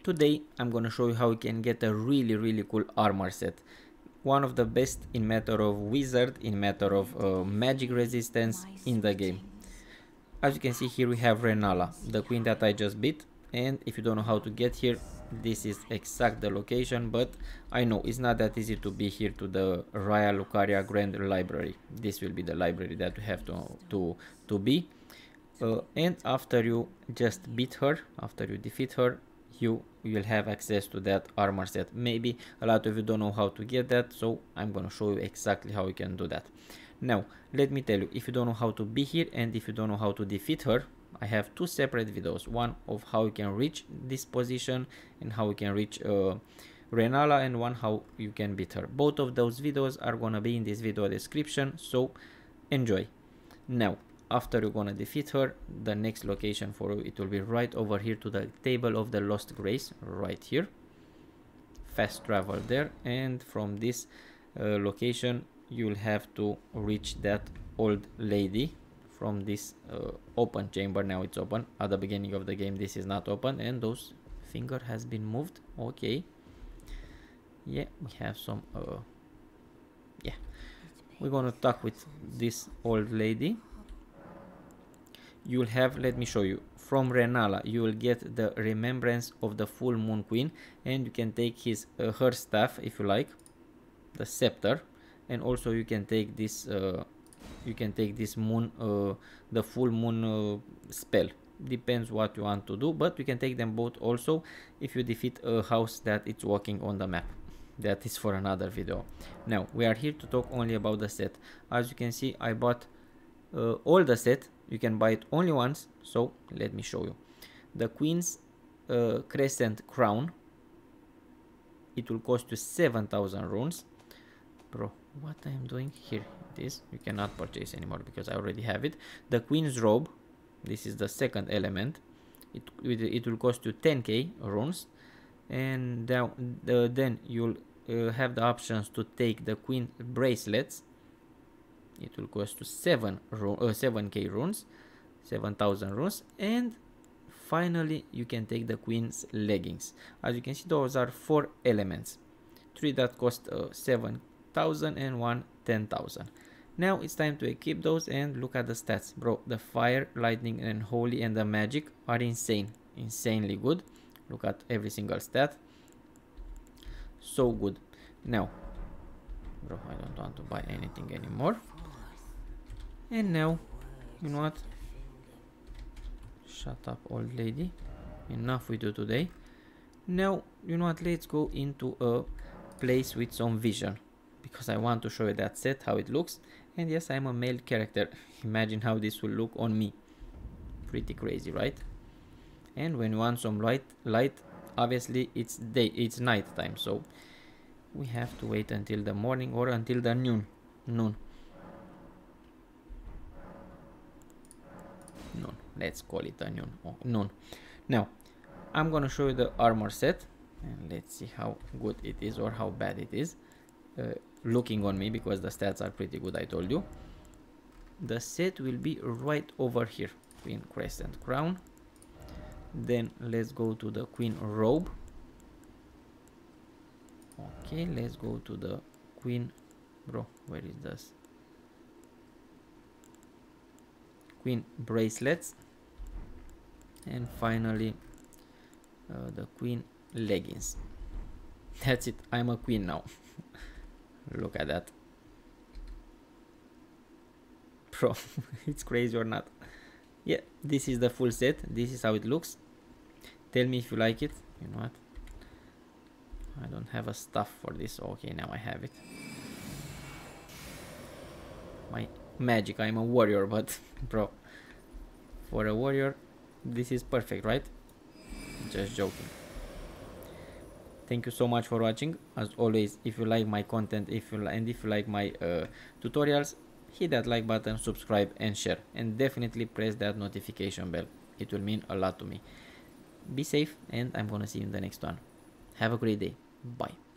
Today I'm gonna show you how you can get a really cool armor set. One of the best in matter of wizard, in matter of magic resistance in the game. As you can see here we have Rennala, the queen that I just beat, and if you don't know how to get here, this is exact the location, but I know it's not that easy to be here to the Raya Lucaria Grand Library. This will be the library that you have to be. And after you just beat her, after you defeat her, you will have access to that armor set. Maybe a lot of you don't know how to get that, so I'm gonna show you exactly how you can do that. Now let me tell you, if you don't know how to be here and if you don't know how to defeat her, I have two separate videos, one of how you can reach this position and how you can reach Rennala, and one how you can beat her. Both of those videos are gonna be in this video description, so enjoy. Now after you're gonna defeat her, the next location for you, it will be right over here to the table of the lost grace, right here. Fast travel there, and from this location you'll have to reach that old lady from this open chamber. Now it's open. At the beginning of the game this is not open, and those finger has been moved. Okay, yeah, we have some yeah, we're gonna talk with this old lady. You'll have, let me show you, from Rennala you will get the remembrance of the full moon queen, and you can take his her staff if you like, the scepter, and also you can take this moon the full moon spell. Depends what you want to do, but you can take them both also if you defeat a house that it's walking on the map. That is for another video. Now we are here to talk only about the set. As you can see, I bought all the set. You can buy it only once, so let me show you. The Queen's Crescent Crown, it will cost you 7,000 runes. Bro, what I am doing here? This you cannot purchase anymore because I already have it. The Queen's Robe, this is the second element. It will cost you 10k runes, and then you'll have the options to take the Queen Bracelets. It will cost you 7k runes, 7,000 runes, and finally you can take the Queen's Leggings. As you can see, those are 4 elements, 3 that cost 7,000 and 1 10,000. Now it's time to equip those and look at the stats. Bro, the fire, lightning and holy and the magic are insanely good. Look at every single stat, so good. Now bro, I don't want to buy anything anymore. And now, you know what? Shut up, old lady. Enough with you today. Now, you know what? Let's go into a place with some vision, because I want to show you that set, how it looks. And yes, I'm a male character. Imagine how this will look on me. Pretty crazy, right? And when you want some light, obviously it's night time, so we have to wait until the morning or until the noon. Let's call it a noon. Now I'm gonna show you the armor set, and let's see how good it is or how bad it is looking on me, because the stats are pretty good. I told you the set will be right over here. Queen Crescent Crown, then let's go to the Queen Robe. Okay, let's go to the Queen, bro, where is this? Queen Bracelets, and finally the Queen Leggings. That's it, I'm a queen now. Look at that, bro. It's crazy or not? Yeah, this is the full set. This is how it looks. Tell me if you like it. You know what, I don't have a stuff for this. Okay, now I have it. My magic, I'm a warrior, but bro, for a warrior this is perfect, right? Just joking. Thank you so much for watching. As always, if you like my content, if you like my tutorials, hit that like button, subscribe and share, and definitely press that notification bell. It will mean a lot to me. Be safe, and I'm gonna see you in the next one. Have a great day. Bye.